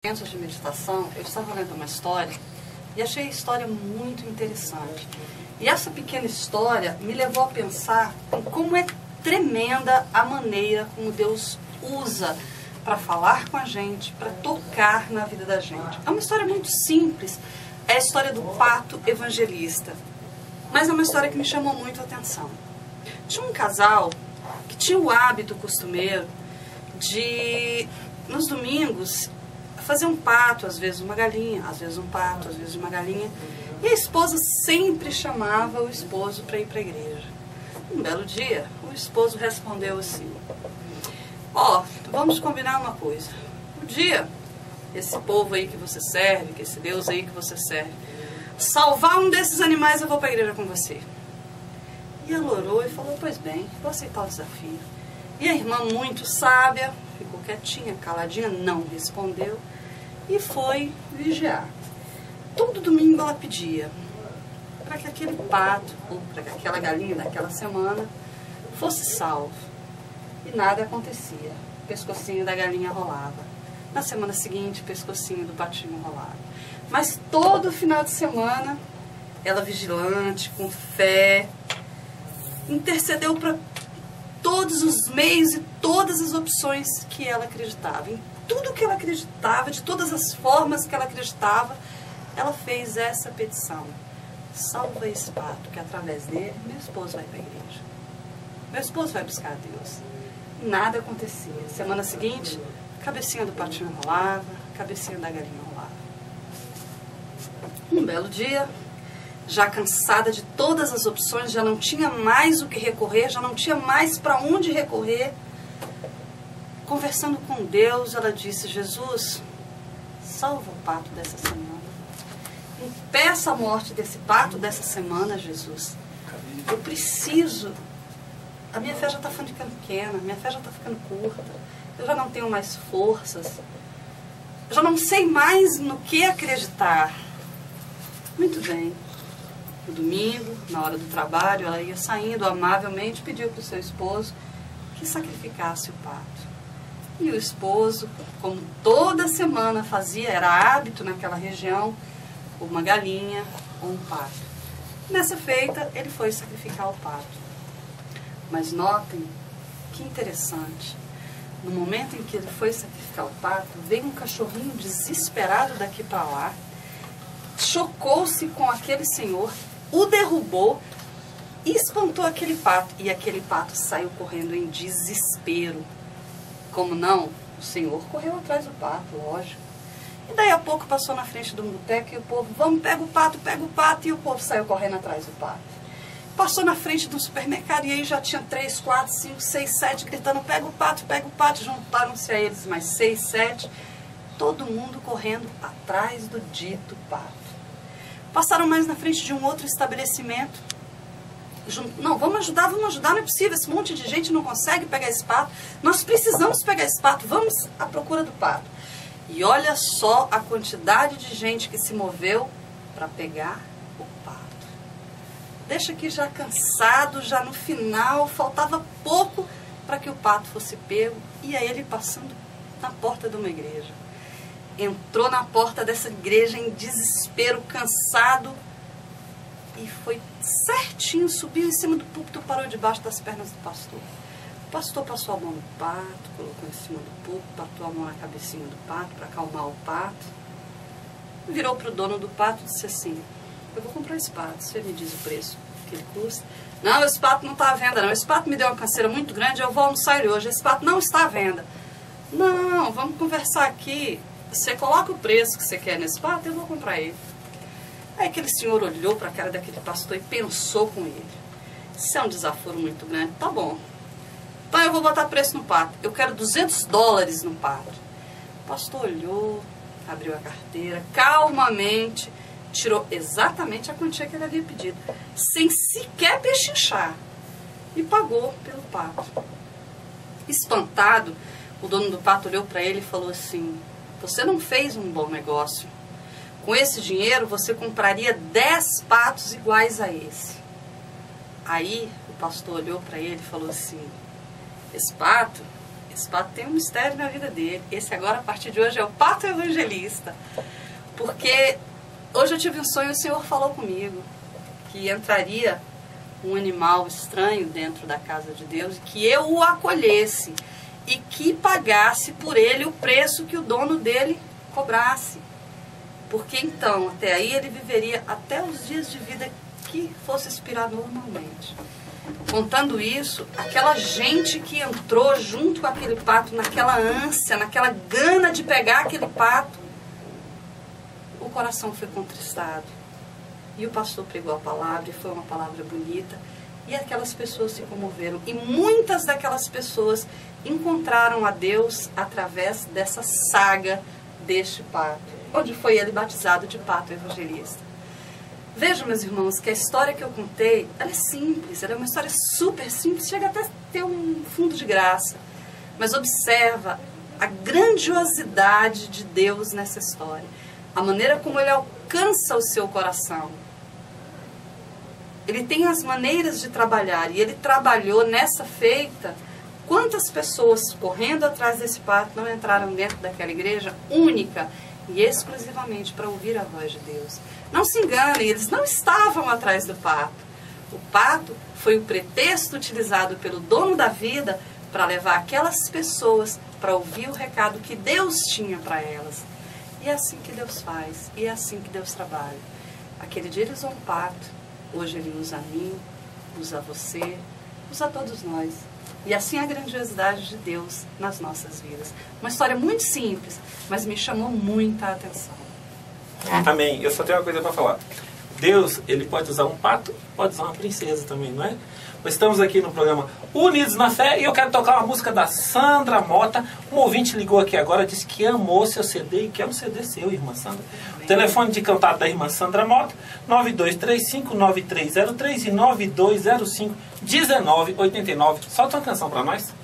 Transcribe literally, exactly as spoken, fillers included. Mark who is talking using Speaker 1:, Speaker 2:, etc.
Speaker 1: Momentos de meditação, eu estava lendo uma história e achei a história muito interessante. E essa pequena história me levou a pensar em como é tremenda a maneira como Deus usa para falar com a gente, para tocar na vida da gente. É uma história muito simples, é a história do pato evangelista, mas é uma história que me chamou muito a atenção. Tinha um casal que tinha o hábito costumeiro de, nos domingos, fazer um pato, às vezes uma galinha, às vezes um pato, às vezes uma galinha. E a esposa sempre chamava o esposo para ir para a igreja. Um belo dia, o esposo respondeu assim: ó, oh, vamos combinar uma coisa. Um dia, esse povo aí que você serve, que esse Deus aí que você serve, salvar um desses animais, eu vou para a igreja com você. E ela orou e falou: pois bem, vou aceitar o desafio. E a irmã, muito sábia, ficou quietinha, caladinha, não respondeu e foi vigiar. Todo domingo ela pedia para que aquele pato, ou para que aquela galinha daquela semana fosse salvo. E nada acontecia. O pescocinho da galinha rolava. Na semana seguinte, o pescocinho do patinho rolava. Mas todo final de semana, ela vigilante, com fé, intercedeu para todos os meios e todas as opções que ela acreditava. Em tudo que ela acreditava, de todas as formas que ela acreditava, ela fez essa petição: salva esse pato, que através dele meu esposo vai para a igreja. Meu esposo vai buscar a Deus. Nada acontecia. Semana seguinte, a cabecinha do patinho rolava, a cabecinha da galinha rolava. Um belo dia, já cansada de todas as opções, já não tinha mais o que recorrer, já não tinha mais para onde recorrer, conversando com Deus, ela disse: Jesus, salva o pato dessa semana. Impeça a morte desse pato dessa semana, Jesus. Eu preciso. A minha fé já está ficando pequena, a minha fé já está ficando curta. Eu já não tenho mais forças. Eu já não sei mais no que acreditar. Muito bem. No domingo, na hora do trabalho, ela ia saindo amavelmente, pediu para o seu esposo que sacrificasse o pato. E o esposo, como toda semana fazia, era hábito naquela região, uma galinha ou um pato. Nessa feita, ele foi sacrificar o pato. Mas notem que interessante. No momento em que ele foi sacrificar o pato, veio um cachorrinho desesperado daqui para lá, chocou-se com aquele senhor, o derrubou e espantou aquele pato. E aquele pato saiu correndo em desespero. Como não? O senhor correu atrás do pato, lógico. E daí a pouco passou na frente do boteco e o povo: vamos, pega o pato, pega o pato. E o povo saiu correndo atrás do pato. Passou na frente do supermercado e aí já tinha três, quatro, cinco, seis, sete gritando: pega o pato, pega o pato. Juntaram-se a eles mais seis, sete. Todo mundo correndo atrás do dito pato. Passaram mais na frente de um outro estabelecimento. Não, vamos ajudar, vamos ajudar, não é possível, esse monte de gente não consegue pegar esse pato. Nós precisamos pegar esse pato, vamos à procura do pato. E olha só a quantidade de gente que se moveu para pegar o pato. Deixa aqui já cansado, já no final, faltava pouco para que o pato fosse pego. E aí ele passando na porta de uma igreja. Entrou na porta dessa igreja em desespero, cansado, e foi certinho, subiu em cima do púlpito, parou debaixo das pernas do pastor. O pastor passou a mão no pato, colocou em cima do púlpito, bateu a mão na cabecinha do pato para acalmar o pato. Virou para o dono do pato e disse assim: eu vou comprar esse pato, você me diz o preço que ele custa? Não, esse pato não está à venda não, esse pato me deu uma canseira muito grande, eu vou almoçar ele hoje, esse pato não está à venda. Não, vamos conversar aqui, você coloca o preço que você quer nesse pato, eu vou comprar ele. Aí aquele senhor olhou para a cara daquele pastor e pensou com ele: isso é um desaforo muito grande, tá bom. Então eu vou botar preço no pato, eu quero duzentos dólares no pato. O pastor olhou, abriu a carteira, calmamente, tirou exatamente a quantia que ele havia pedido, sem sequer pechinchar, e pagou pelo pato. Espantado, o dono do pato olhou para ele e falou assim: você não fez um bom negócio. Com esse dinheiro você compraria dez patos iguais a esse. Aí o pastor olhou para ele e falou assim: esse pato, Esse pato tem um mistério na vida dele. Esse agora, a partir de hoje, é o pato evangelista. Porque hoje eu tive um sonho e o Senhor falou comigo que entraria um animal estranho dentro da casa de Deus, que eu o acolhesse e que pagasse por ele o preço que o dono dele cobrasse. Porque então, até aí, ele viveria até os dias de vida que fosse expirar normalmente. Contando isso, aquela gente que entrou junto com aquele pato, naquela ânsia, naquela gana de pegar aquele pato, o coração foi contristado. E o pastor pregou a palavra, e foi uma palavra bonita, e aquelas pessoas se comoveram. E muitas daquelas pessoas encontraram a Deus através dessa saga deste pato, onde foi ele batizado de pato evangelista. Vejam, meus irmãos, que a história que eu contei, ela é simples, ela é uma história super simples, chega até a ter um fundo de graça. Mas observa a grandiosidade de Deus nessa história, a maneira como ele alcança o seu coração. Ele tem as maneiras de trabalhar, e ele trabalhou nessa feita. Quantas pessoas correndo atrás desse pato não entraram dentro daquela igreja única e exclusivamente para ouvir a voz de Deus? Não se enganem, eles não estavam atrás do pato. O pato foi o pretexto utilizado pelo dono da vida para levar aquelas pessoas para ouvir o recado que Deus tinha para elas. E é assim que Deus faz, e é assim que Deus trabalha. Aquele dia ele usou um pato, hoje ele usa a mim, usa você, usa a todos nós. E assim a grandiosidade de Deus nas nossas vidas. Uma história muito simples, mas me chamou muita atenção.
Speaker 2: Amém. Eu só tenho uma coisa para falar. Deus, ele pode usar um pato, pode usar uma princesa também, não é? Nós estamos aqui no programa Unidos na Fé e eu quero tocar uma música da Sandra Mota. Um ouvinte ligou aqui agora, disse que amou seu C D e quer um C D seu, irmã Sandra. O telefone de contato da irmã Sandra Mota, nove dois três cinco, nove três zero três e nove dois zero cinco, um nove oito nove. Solta uma canção para nós.